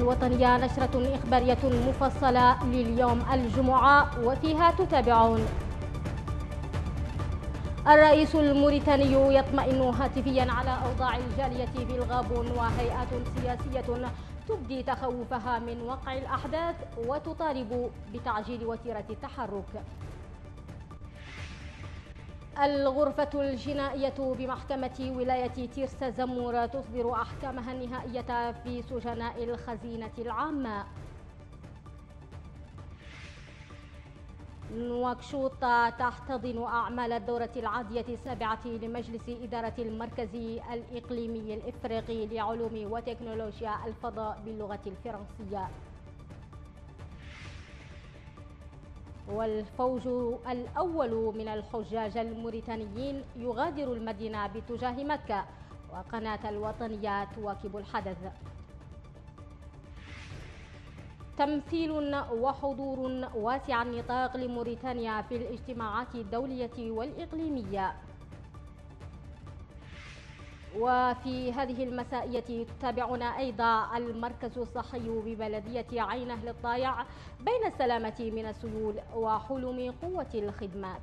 الوطنية نشرة إخبارية مفصلة لليوم الجمعة، وفيها تتابعون: الرئيس الموريتاني يطمئن هاتفيا على أوضاع الجالية بالغابون، وهيئات سياسية تبدي تخوفها من وقع الأحداث وتطالب بتعجيل وتيرة التحرك. الغرفة الجنائية بمحكمة ولاية تيرسا زمور تصدر أحكامها النهائية في سجناء الخزينة العامة. نواكشوط تحتضن أعمال الدورة العادية السابعة لمجلس إدارة المركز الإقليمي الإفريقي لعلوم وتكنولوجيا الفضاء باللغة الفرنسية. والفوج الأول من الحجاج الموريتانيين يغادر المدينة باتجاه مكة، وقناة الوطنية تواكب الحدث. تمثيل وحضور واسع النطاق لموريتانيا في الاجتماعات الدولية والإقليمية. وفي هذه المسائية تتابعنا أيضا المركز الصحي ببلدية عين أهل الطايع بين السلامة من السيول وحلم قوة الخدمات.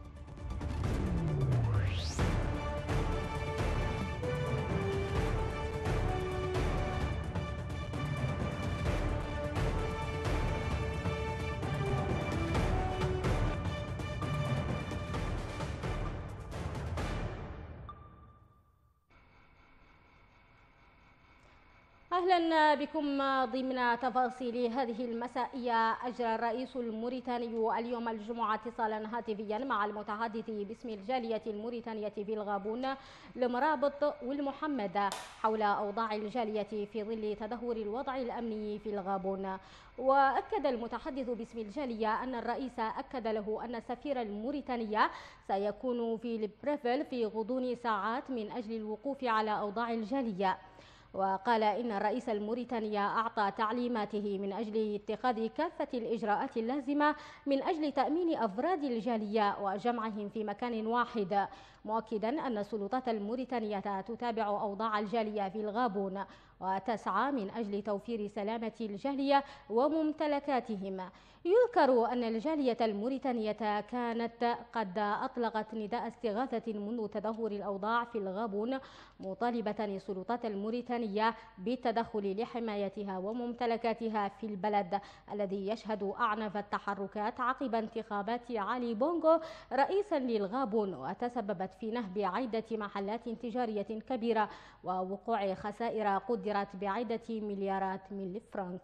أهلا بكم ضمن تفاصيل هذه المسائية. أجرى الرئيس الموريتاني اليوم الجمعة اتصالا هاتفيا مع المتحدث باسم الجالية الموريتانية في الغابون لمرابط والمحمد حول أوضاع الجالية في ظل تدهور الوضع الأمني في الغابون. وأكد المتحدث باسم الجالية أن الرئيس أكد له أن السفير الموريتاني سيكون في ليبريفيل في غضون ساعات من أجل الوقوف على أوضاع الجالية. وقال إن الرئيس الموريتاني أعطى تعليماته من أجل اتخاذ كافة الإجراءات اللازمة من أجل تأمين أفراد الجالية وجمعهم في مكان واحد، مؤكدا أن السلطات الموريتانية تتابع أوضاع الجالية في الغابون وتسعى من أجل توفير سلامة الجالية وممتلكاتهم. يذكر أن الجالية الموريتانية كانت قد أطلقت نداء استغاثة منذ تدهور الأوضاع في الغابون، مطالبة السلطات الموريتانية بالتدخل لحمايتها وممتلكاتها في البلد الذي يشهد أعنف التحركات عقب انتخابات علي بونغو رئيسا للغابون، وتسببت في نهب عدة محلات تجارية كبيرة ووقوع خسائر قدرت بعدة مليارات من الفرنك.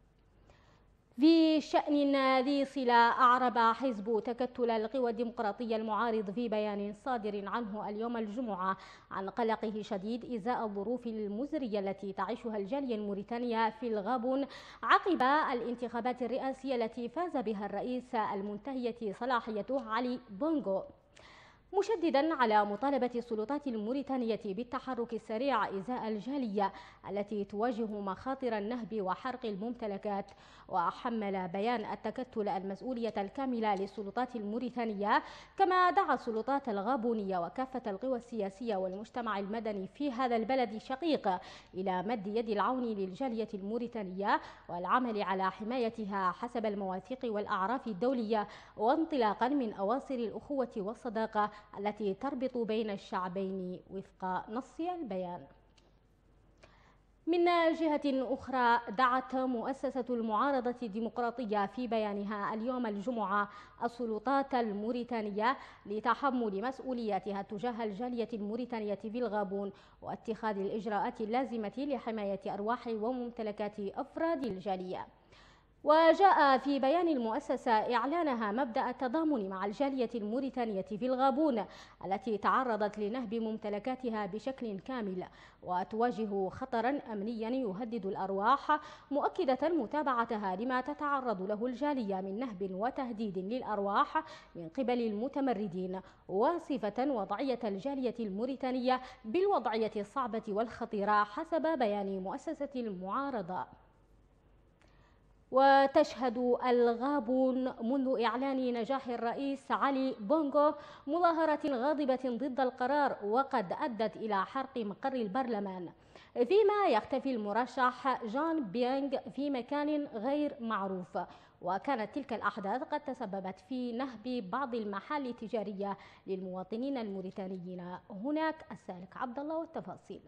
في شأن ذي صلة، أعرب حزب تكتل القوى الديمقراطية المعارض في بيان صادر عنه اليوم الجمعة عن قلقه شديد إزاء الظروف المزرية التي تعيشها الجالية الموريتانية في الغابون عقب الانتخابات الرئاسية التي فاز بها الرئيس المنتهية صلاحيته علي بونغو، مشددا على مطالبة السلطات الموريتانية بالتحرك السريع إزاء الجالية التي تواجه مخاطر النهب وحرق الممتلكات. وحمل بيان التكتل المسؤولية الكاملة للسلطات الموريتانية، كما دعا السلطات الغابونية وكافة القوى السياسية والمجتمع المدني في هذا البلد الشقيق إلى مد يد العون للجالية الموريتانية والعمل على حمايتها حسب المواثيق والأعراف الدولية، وانطلاقا من أواصر الأخوة والصداقة التي تربط بين الشعبين وفق نص البيان. من جهة أخرى، دعت مؤسسة المعارضة الديمقراطية في بيانها اليوم الجمعة السلطات الموريتانية لتحمل مسؤولياتها تجاه الجالية الموريتانية في الغابون واتخاذ الإجراءات اللازمة لحماية أرواح وممتلكات أفراد الجالية. وجاء في بيان المؤسسة إعلانها مبدأ التضامن مع الجالية الموريتانية في الغابون التي تعرضت لنهب ممتلكاتها بشكل كامل وتواجه خطرا أمنيا يهدد الأرواح، مؤكدة متابعتها لما تتعرض له الجالية من نهب وتهديد للأرواح من قبل المتمردين، وصفة وضعية الجالية الموريتانية بالوضعية الصعبة والخطيرة حسب بيان مؤسسة المعارضة. وتشهد الغابون منذ إعلان نجاح الرئيس علي بونغو مظاهرة غاضبة ضد القرار، وقد أدت إلى حرق مقر البرلمان. فيما يختفي المرشح جان بيانغ في مكان غير معروف. وكانت تلك الأحداث قد تسببت في نهب بعض المحال التجارية للمواطنين الموريتانيين هناك. السالك عبد الله والتفاصيل.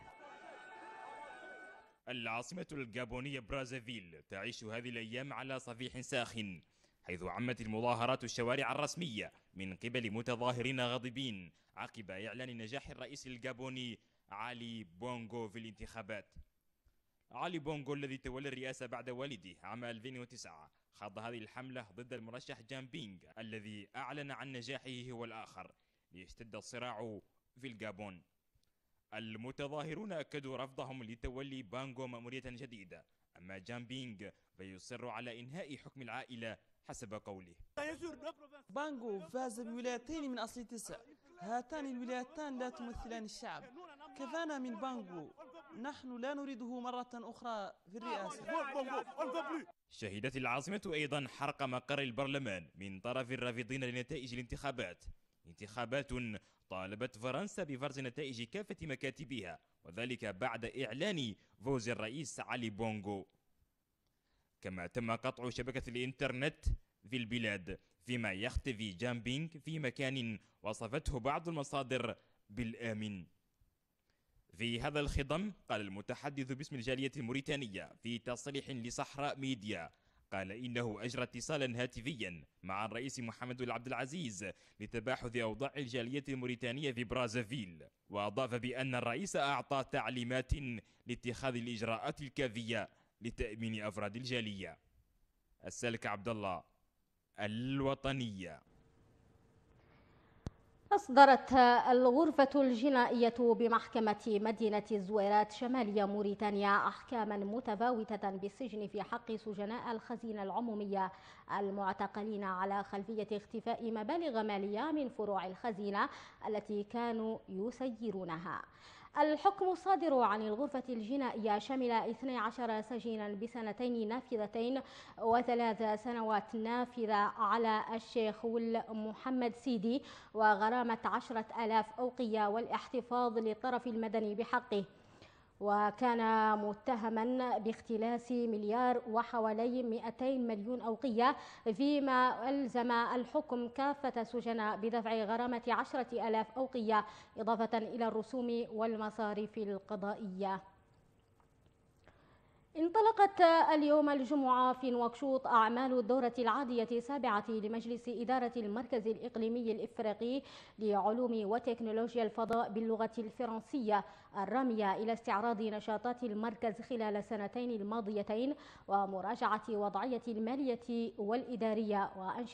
العاصمة الجابونية برازافيل تعيش هذه الأيام على صفيح ساخن، حيث عمت المظاهرات الشوارع الرسمية من قبل متظاهرين غاضبين عقب إعلان نجاح الرئيس الجابوني علي بونغو في الانتخابات. علي بونغو الذي تولى الرئاسة بعد والده عام 2009 خاض هذه الحملة ضد المرشح جان بينغ الذي أعلن عن نجاحه هو الآخر، ليشتد الصراع في الجابون. المتظاهرون أكدوا رفضهم لتولي بانغو مأمورية جديدة، أما جان بينغ فيصر على إنهاء حكم العائلة حسب قوله. بانغو فاز بولايتين من أصل 9، هاتان الولايتان لا تمثلان الشعب، كفانا من بانغو، نحن لا نريده مرة أخرى في الرئاسة. شهدت العاصمة أيضا حرق مقر البرلمان من طرف الرافضين لنتائج الانتخابات، انتخابات طالبت فرنسا بفرز نتائج كافة مكاتبها، وذلك بعد إعلان فوز الرئيس علي بونغو. كما تم قطع شبكة الإنترنت في البلاد، فيما يختفي جان بينغ في مكان وصفته بعض المصادر بالآمن. في هذا الخضم قال المتحدث باسم الجالية الموريتانية في تصريح لصحراء ميديا، قال إنه أجرى اتصالا هاتفيا مع الرئيس محمد عبد العزيز لتباحث أوضاع الجالية الموريتانية في برازافيل، وأضاف بأن الرئيس أعطى تعليمات لاتخاذ الإجراءات الكافية لتأمين أفراد الجالية. السالك عبد الله، الوطنية. أصدرت الغرفة الجنائية بمحكمة مدينة الزويرات شمالية موريتانيا أحكاما متفاوتة بالسجن في حق سجناء الخزينة العمومية المعتقلين على خلفية اختفاء مبالغ مالية من فروع الخزينة التي كانوا يسيرونها. الحكم الصادر عن الغرفة الجنائية شمل 12 سجينا بسنتين نافذتين و3 سنوات نافذة على الشيخ محمد سيدي، وغرامة 10,000 أوقية والاحتفاظ للطرف المدني بحقه. وكان متهما باختلاس مليار وحوالي 200 مليون أوقية، فيما ألزم الحكم كافة السجناء بدفع غرامة 10,000 أوقية إضافة إلى الرسوم والمصاريف القضائية. انطلقت اليوم الجمعة في نواكشوط أعمال الدورة العادية السابعة لمجلس إدارة المركز الإقليمي الإفريقي لعلوم وتكنولوجيا الفضاء باللغة الفرنسية، الرامية إلى استعراض نشاطات المركز خلال السنتين الماضيتين ومراجعة وضعية المالية والإدارية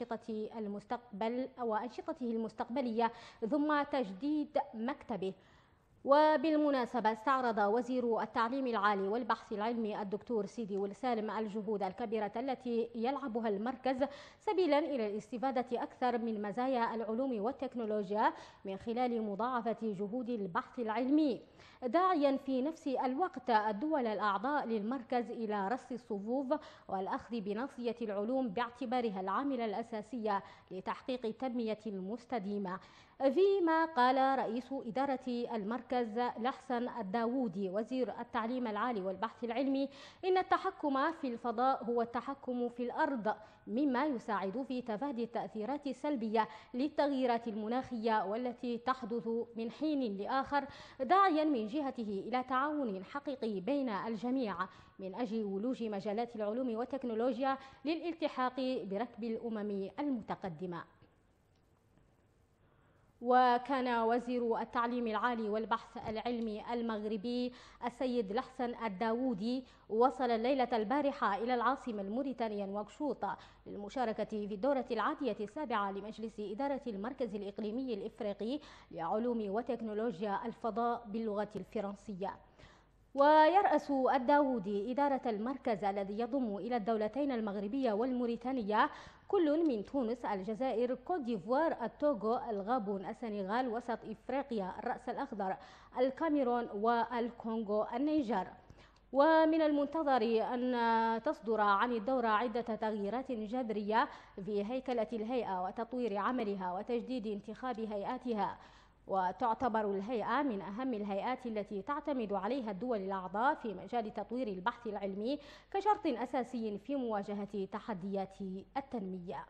وأنشطته المستقبلية ثم تجديد مكتبه. وبالمناسبة استعرض وزير التعليم العالي والبحث العلمي الدكتور سيدي والسالم الجهود الكبيرة التي يلعبها المركز سبيلا إلى الاستفادة أكثر من مزايا العلوم والتكنولوجيا من خلال مضاعفة جهود البحث العلمي، داعيا في نفس الوقت الدول الأعضاء للمركز إلى رص الصفوف والأخذ بناصية العلوم باعتبارها العاملة الأساسية لتحقيق التنمية المستدامة. فيما قال رئيس إدارة المركز لحسن الداوودي وزير التعليم العالي والبحث العلمي إن التحكم في الفضاء هو التحكم في الأرض، مما يساعد في تفادي التأثيرات السلبية للتغييرات المناخية والتي تحدث من حين لآخر، داعيا من جهته إلى تعاون حقيقي بين الجميع من أجل ولوج مجالات العلوم والتكنولوجيا للالتحاق بركب الأمم المتقدمة. وكان وزير التعليم العالي والبحث العلمي المغربي السيد لحسن الداوودي وصل الليلة البارحة إلى العاصمة الموريتانية نواكشوط للمشاركة في الدورة العادية السابعة لمجلس إدارة المركز الإقليمي الإفريقي لعلوم وتكنولوجيا الفضاء باللغة الفرنسية. ويرأس الداوودي إدارة المركز الذي يضم إلى الدولتين المغربية والموريتانية كل من تونس، الجزائر، كوت ديفوار، التوغو، الغابون، السنغال، وسط إفريقيا، الرأس الأخضر، الكاميرون والكونغو النيجر. ومن المنتظر أن تصدر عن الدورة عدة تغييرات جذرية في هيكلة الهيئة وتطوير عملها وتجديد انتخاب هيئاتها. وتعتبر الهيئة من أهم الهيئات التي تعتمد عليها الدول الأعضاء في مجال تطوير البحث العلمي كشرط أساسي في مواجهة تحديات التنمية.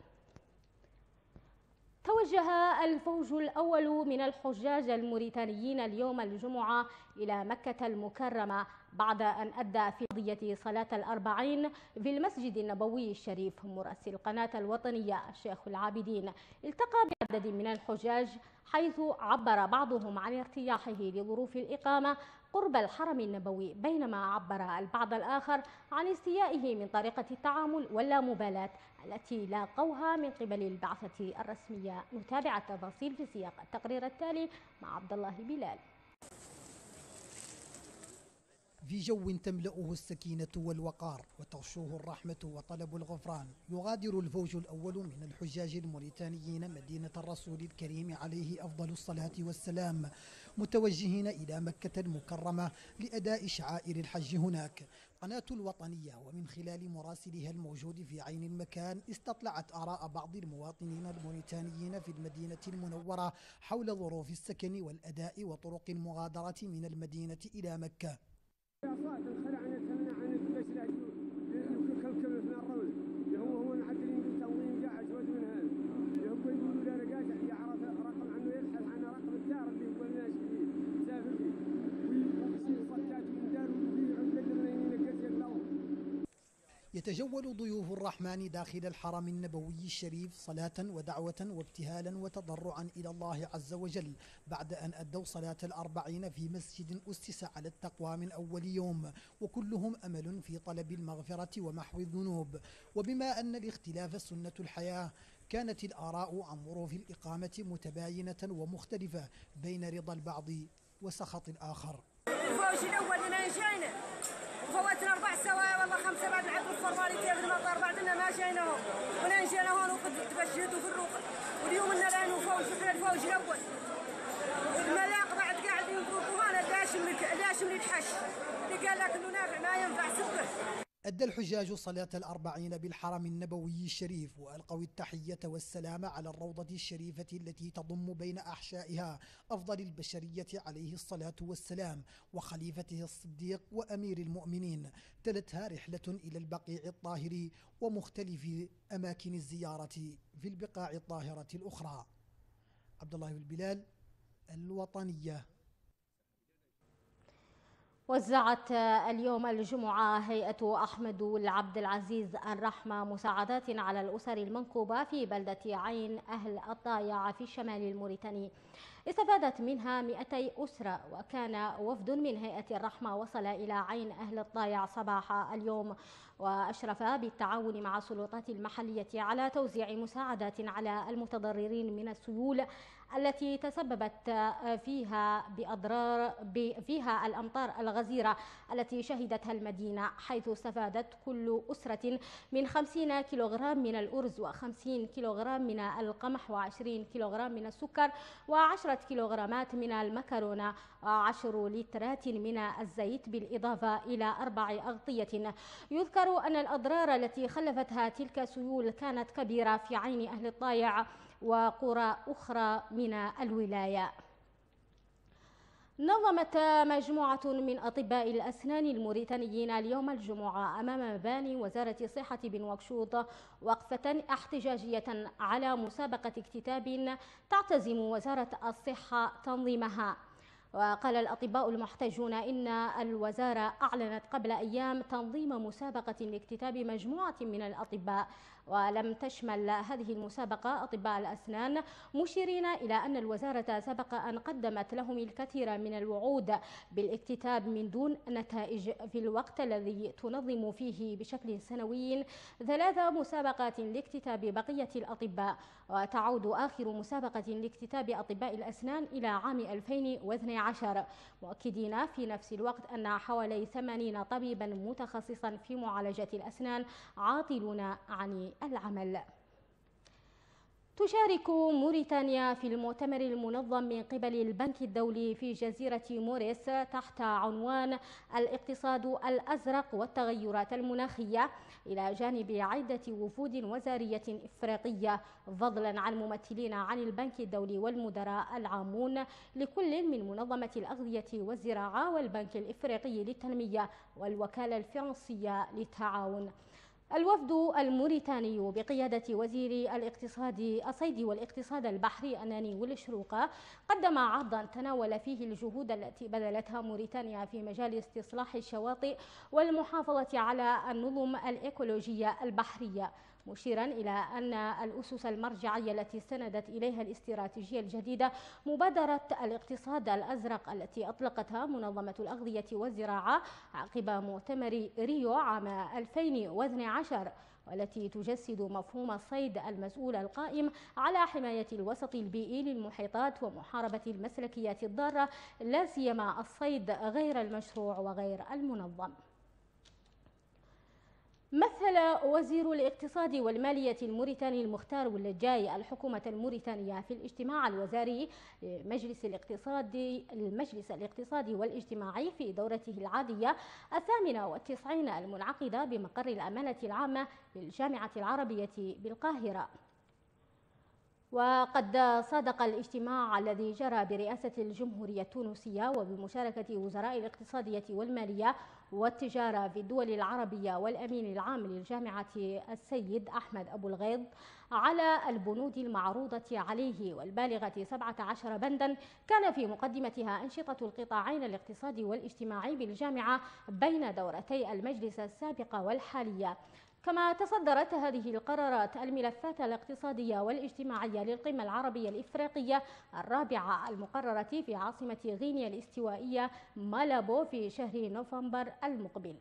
توجه الفوج الأول من الحجاج الموريتانيين اليوم الجمعة إلى مكة المكرمة بعد أن أدى في قضية صلاة الأربعين في المسجد النبوي الشريف. مراسل القناة الوطنية الشيخ العابدين التقى بعدد من الحجاج، حيث عبر بعضهم عن ارتياحه لظروف الإقامة قرب الحرم النبوي، بينما عبر البعض الآخر عن استيائه من طريقة التعامل واللامبالاة التي لاقوها من قبل البعثة الرسمية. نتابع التفاصيل في سياق التقرير التالي مع عبد الله بلال. في جو تملأه السكينة والوقار وتغشوه الرحمة وطلب الغفران، يغادر الفوج الأول من الحجاج الموريتانيين مدينة الرسول الكريم عليه أفضل الصلاة والسلام، متوجهين إلى مكة المكرمة لأداء شعائر الحج هناك. قناة الوطنية ومن خلال مراسلها الموجود في عين المكان استطلعت آراء بعض المواطنين الموريتانيين في المدينة المنورة حول ظروف السكن والأداء وطرق المغادرة من المدينة إلى مكة. يتجول ضيوف الرحمن داخل الحرم النبوي الشريف صلاة ودعوة وابتهالا وتضرعا إلى الله عز وجل بعد أن أدوا صلاة الأربعين في مسجد أسس على التقوى من أول يوم، وكلهم أمل في طلب المغفرة ومحو الذنوب. وبما أن الاختلاف سنة الحياة، كانت الآراء عن ظروف الإقامة متباينة ومختلفة بين رضا البعض وسخط الآخر. الفوج الأول لنا جينا وفوتنا 4 سوايع والله 5 بعد العيد الفورماليتي في المطار، بعدنا ما جيناهم ولا جينا هون وتبشروا في الروق. واليوم لنا لانه فوج، احنا الفوج الأول الملاق بعد قاعدين يضربوا هنا داشم للحش اللي قال لك انه نافع ما ينفع سبه. أدى الحجاج صلاة الأربعين بالحرم النبوي الشريف وألقوا التحية والسلام على الروضة الشريفة التي تضم بين أحشائها أفضل البشرية عليه الصلاة والسلام وخليفته الصديق وأمير المؤمنين. تلتها رحلة إلى البقيع الطاهر ومختلف أماكن الزيارة في البقاع الطاهرة الأخرى. عبد الله بلال، الوطنية. وزعت اليوم الجمعة هيئة أحمد العبد العزيز الرحمة مساعدات على الأسر المنكوبة في بلدة عين أهل الطايع في الشمال الموريتاني. استفادت منها 200 أسرة، وكان وفد من هيئة الرحمة وصل إلى عين أهل الطايع صباح اليوم، وأشرف بالتعاون مع السلطات المحلية على توزيع مساعدات على المتضررين من السيول التي تسببت فيها الأمطار الغزيرة التي شهدتها المدينة، حيث استفادت كل أسرة من 50 كيلوغرام من الأرز و50 كيلوغرام من القمح و20 كيلوغرام من السكر و10 كيلوغرامات من المكرونة و10 لترات من الزيت، بالإضافة إلى 4 أغطية. يذكر أن الأضرار التي خلفتها تلك السيول كانت كبيرة في عين أهل الطايع وقرى أخرى من الولاية. نظمت مجموعة من أطباء الأسنان الموريتانيين اليوم الجمعة أمام مباني وزارة الصحة بنواكشوط وقفة احتجاجية على مسابقة اكتتاب تعتزم وزارة الصحة تنظيمها. وقال الأطباء المحتجون إن الوزارة أعلنت قبل أيام تنظيم مسابقة لاكتتاب مجموعة من الأطباء، ولم تشمل هذه المسابقة أطباء الأسنان، مشيرين إلى أن الوزارة سبق أن قدمت لهم الكثير من الوعود بالاكتتاب من دون نتائج، في الوقت الذي تنظم فيه بشكل سنوي 3 مسابقات لاكتتاب بقية الأطباء. وتعود آخر مسابقة لاكتتاب أطباء الأسنان إلى عام 2012، مؤكدين في نفس الوقت أن حوالي 80 طبيبا متخصصا في معالجة الأسنان عاطلون عن العمل. تشارك موريتانيا في المؤتمر المنظم من قبل البنك الدولي في جزيرة موريس تحت عنوان الاقتصاد الأزرق والتغيرات المناخية، إلى جانب عدة وفود وزارية إفريقية، فضلا عن ممثلين عن البنك الدولي والمدراء العامون لكل من منظمة الأغذية والزراعة والبنك الإفريقي للتنمية والوكالة الفرنسية للتعاون. الوفد الموريتاني بقيادة وزير الصيد والاقتصاد البحري أناني والشروقة قدم عرضا تناول فيه الجهود التي بذلتها موريتانيا في مجال استصلاح الشواطئ والمحافظة على النظم الإيكولوجية البحرية، مشيرا إلى أن الأسس المرجعية التي استندت إليها الاستراتيجية الجديدة مبادرة الاقتصاد الأزرق التي أطلقتها منظمة الأغذية والزراعة عقب مؤتمر ريو عام 2012، والتي تجسد مفهوم الصيد المسؤول القائم على حماية الوسط البيئي للمحيطات ومحاربة المسلكيات الضارة، لا سيما الصيد غير المشروع وغير المنظم. مثل وزير الاقتصاد والمالية الموريتاني المختار واللجاي الحكومة الموريتانية في الاجتماع الوزاري لمجلس الاقتصادي والاجتماعي في دورته العادية 98 المنعقدة بمقر الأمانة العامة للجامعة العربية بالقاهرة. وقد صادق الاجتماع الذي جرى برئاسة الجمهورية التونسية وبمشاركة وزراء الاقتصادية والمالية والتجارة في الدول العربية والأمين العام للجامعة السيد أحمد أبو الغيض على البنود المعروضة عليه، والبالغة 17 بندا كان في مقدمتها أنشطة القطاعين الاقتصادي والاجتماعي بالجامعة بين دورتي المجلس السابقة والحالية. كما تصدرت هذه القرارات الملفات الاقتصادية والاجتماعية للقمة العربية الإفريقية الرابعة المقررة في عاصمة غينيا الاستوائية مالابو في شهر نوفمبر المقبل.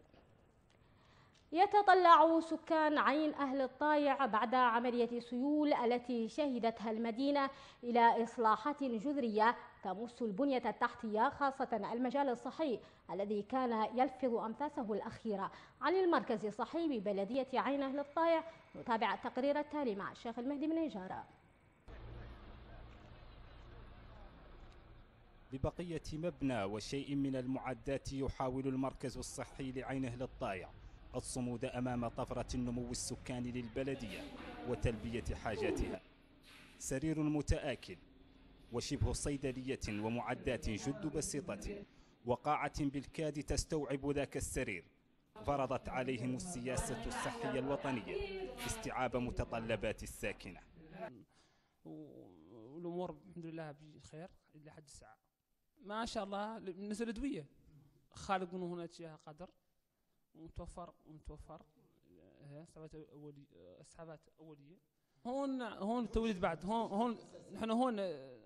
يتطلع سكان عين أهل الطايع بعد عملية سيول التي شهدتها المدينة إلى إصلاحات جذرية تمس البنية التحتية، خاصة المجال الصحي الذي كان يلفظ أنفاسه الأخيرة. عن المركز الصحي ببلدية عين أهل الطايع نتابع التقرير التالي مع الشيخ المهدي بن نجارة. ببقية مبنى وشيء من المعدات يحاول المركز الصحي لعين أهل الطايع الصمود أمام طفرة النمو السكاني للبلدية وتلبية حاجاتها. سرير متآكل وشبه صيدلية ومعدات جد بسيطة وقاعة بالكاد تستوعب ذاك السرير فرضت عليهم السياسة الصحية الوطنية استيعاب متطلبات الساكنة. والأمور الحمد لله بخير إلى حد الساعة ما شاء الله. بالنسبة للأدوية خالق من هنا أشياء قدر متوفر اسعافات اوليه. هون توليد بعد هون نحن هون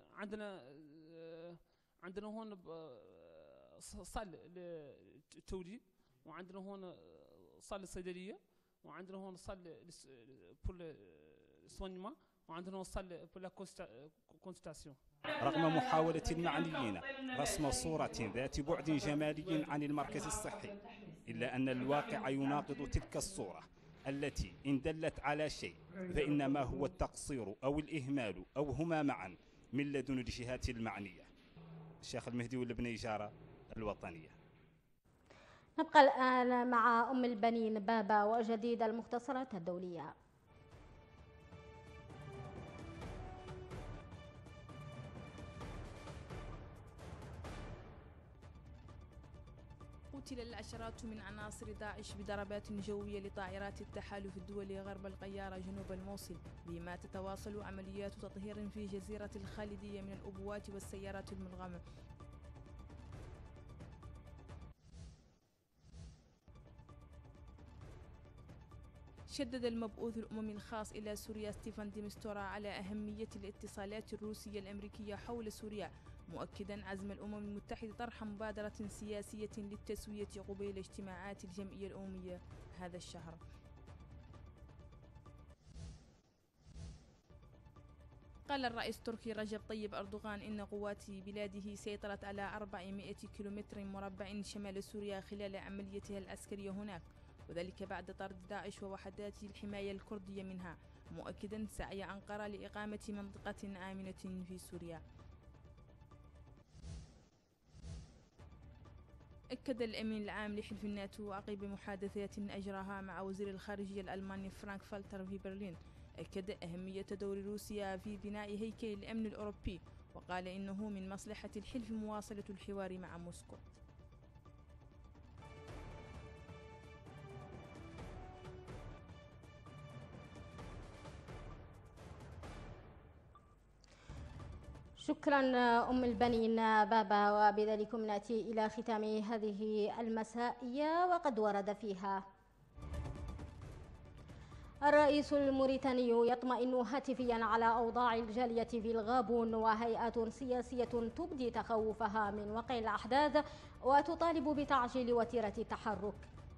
عندنا هون صال للتوليد، وعندنا هون صال للصيدليه، وعندنا هون صال بول سوانيما، وعندنا هون صال بول كونسلتاسيون. رغم محاولة المعنيين رسم صورة ذات بعد جمالي عن المركز الصحي، إلا أن الواقع يناقض تلك الصورة التي إن دلت على شيء فإنما هو التقصير أو الإهمال أو هما معا من لدن الجهات المعنية. الشيخ المهدي بن نجارة، الوطنية. نبقى الآن مع أم البنين بابا وجديد المختصرات الدولية. قتل العشرات من عناصر داعش بضربات جوية لطائرات التحالف الدولي غرب القيارة جنوب الموصل، بما تتواصل عمليات تطهير في جزيرة الخالدية من الأبوات والسيارات الملغمة. شدد المبعوث الأممي الخاص إلى سوريا ستيفان دي مستورا على أهمية الاتصالات الروسية الأمريكية حول سوريا، مؤكدا عزم الأمم المتحدة طرح مبادرة سياسية للتسوية قبيل اجتماعات الجمعية الأممية هذا الشهر. قال الرئيس التركي رجب طيب أردوغان إن قوات بلاده سيطرت على 400 كيلومتر مربع شمال سوريا خلال عمليتها العسكرية هناك، وذلك بعد طرد داعش ووحدات الحماية الكردية منها. مؤكدا سعي أنقرة لإقامة منطقة آمنة في سوريا. أكد الأمين العام لحلف الناتو عقب محادثات أجراها مع وزير الخارجية الألماني فرانك فالتر في برلين أكد أهمية دور روسيا في بناء هيكل الأمن الأوروبي، وقال إنه من مصلحة الحلف مواصلة الحوار مع موسكو. شكرا أم البنين بابا، وبذلكم نأتي إلى ختام هذه المسائية وقد ورد فيها: الرئيس الموريتاني يطمئن هاتفيا على أوضاع الجالية في الغابون، وهيئات سياسية تبدي تخوفها من وقع الأحداث وتطالب بتعجيل وتيرة التحرك.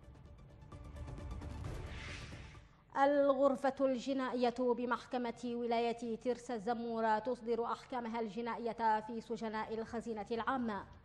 الغرفة الجنائية بمحكمة ولاية تيرس الزمورة تصدر أحكامها الجنائية في سجناء الخزينة العامة.